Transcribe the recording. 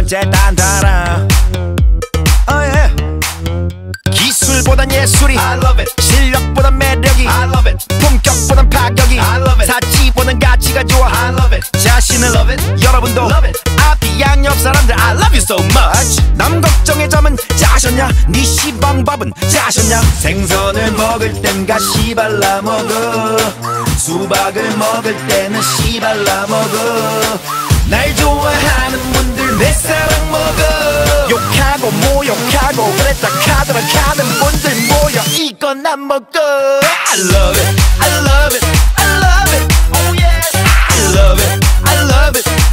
번째 단단한 기술보단 예술이 I love it. 실력보단 매력이 I love it. 품격보단 파격이 I love it. 사치보단 가치가 좋아 I love it. 자신을 love it. 여러분도 love it. 앞뒤 양옆 사람들 I love you so much. 남 걱정의 점은 짜셨냐 네 시방밥은 짜셨냐 생선을 먹을 땐 가시 발라 먹어 수박을 먹을 때는 씨 발라 먹어 날 좋아하는 분들 내 사랑 먹어 욕하고 모욕하고 그랬다 카더라 카는 분들 모여 이건 안 먹어 I love it I love it I love it Oh yes I love it I love it